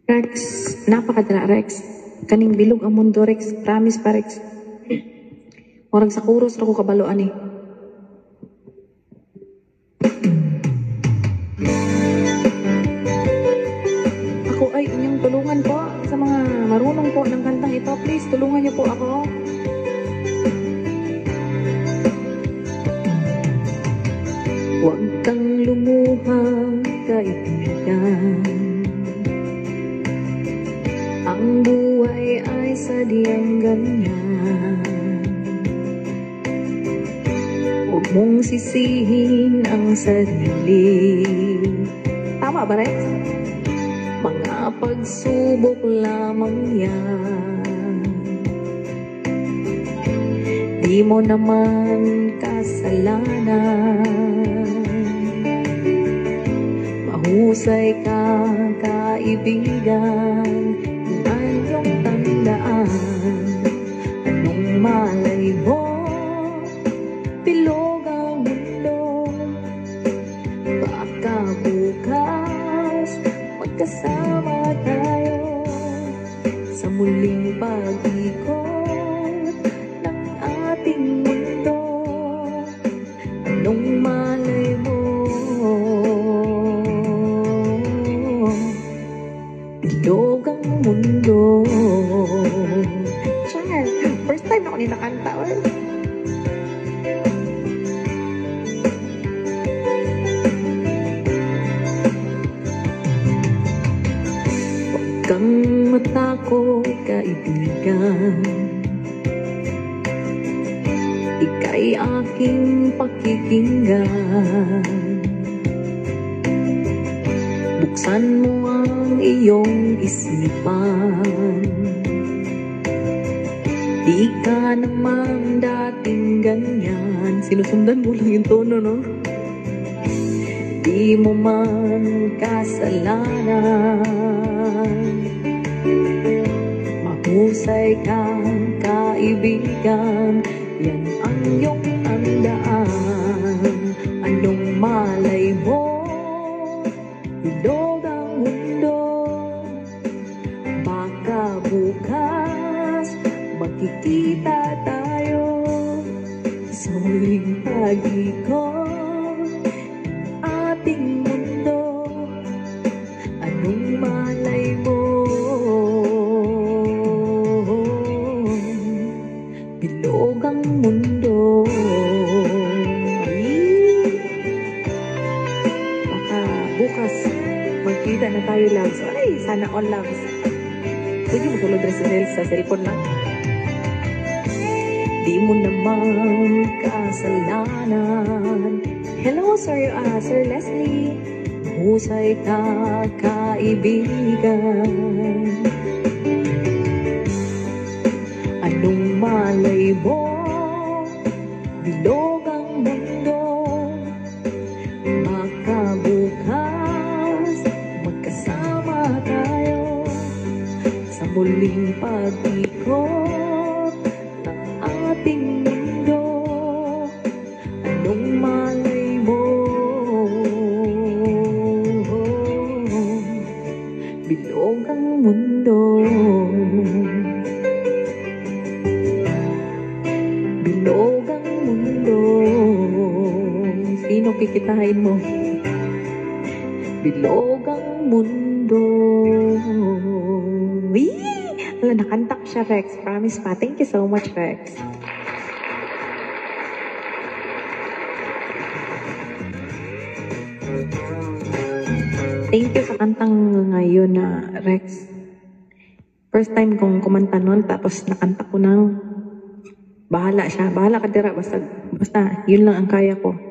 Rex, napakadala Rex. Kaning bilog ang mundo Rex, promise pa Rex. Murag sa kuros ra ko kabaloan eh. Ako ay inyong tulungan po sa mga marunong po ng kantang ito. Please, tulungan niyo po ako. Huwag kang lumuha, kaibigan. Ang buhay ay sadyang ganyan. Huwag mong sisihin ang sarili. Tama ba, Rex? Mga pagsubok lamang yan. Di mo naman kasalanan. Mahusay ka, kaibigan. Yan yung tandaan. Anong malay mo? Bilog ang mundo. Baka bukas magkasama tayo sa muling pag-ikot ng ating mundo. Anong malay mo? Bilog ang mundo. Char, first time na ako ninakanta. Huwag kang matakot, kaibigan. Ika'y aking pakikinggan. Buksan mo ang iyong isipan. Di ka naman dating ganyan. Sinusundan mo lang yung tono, no? Di mo man kasalanan. Mahusay kang kaibigan. Yan ang iyong tandaan. Anong malay mo? Bilog ang mundo. Baka bukas magkikita tayo sa huling pag-ikot ng ating mundo. Anong malay mo? Bilog ang mundo. Baka bukas magkita na tayo, loves. Ay, sana all loves. Pwede mo tulog rin sa cellphone lang. Di mo naman kasalanan. Hello, Sir Leslie. Husay ka, kaibigan. Anong malay mo? Bilog ang mundo. Baka bukas magkasama tayo sa muling pag-ikot ng ating mundo. Anong malay mo? Bilog ang mundo. Bilog ang mundo. Sino kikitahin mo? Bilog ang mundo. Wala, nakanta ko siya, Rex. Promise pa. Thank you so much, Rex. Thank you sa kantang ngayon na Rex. First time kong kumanta nun, tapos nakanta ko ng bahala siya. Bahala ka dira, basta yun lang ang kaya ko.